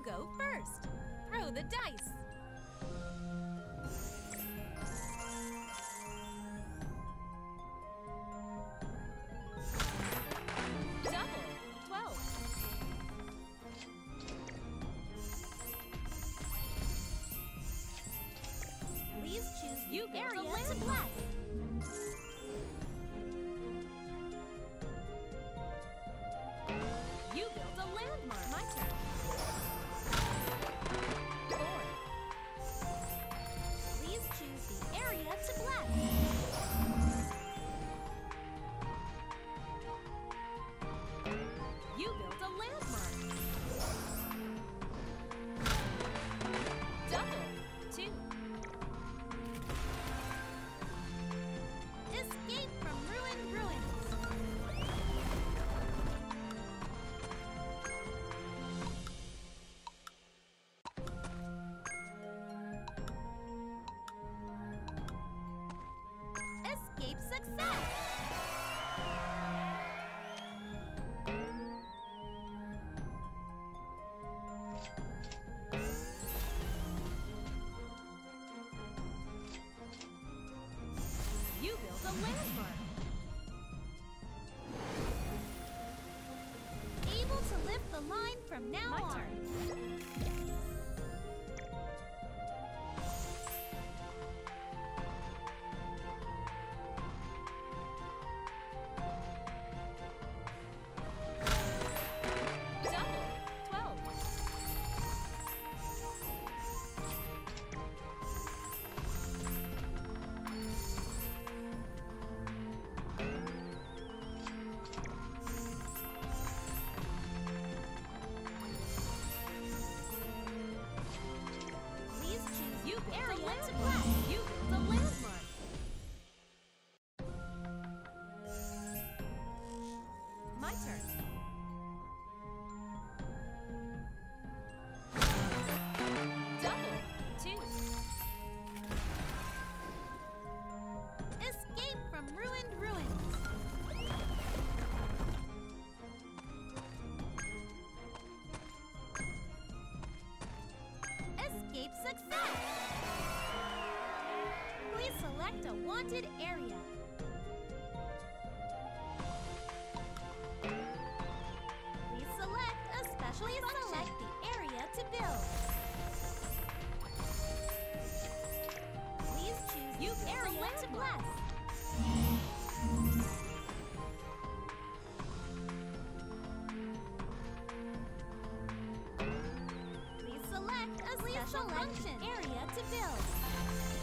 go first. Throw the dice. Double, 12. Please choose the area to bless. You built a landmark. My turn. 4. Please choose the area to bless. You built a landmark. Double, 2. Escape from ruined ruins. Escape success! You built a landmark. Able to lift the line from now on. Turn. Double, 12. Please choose you area to bless. You built a landmark. My turn. Double, 2. Escape from ruined ruins. Escape success! Please select a wanted area. Please select a special function. Select the area to build. Please choose the area to bless. Please select a special function area to build.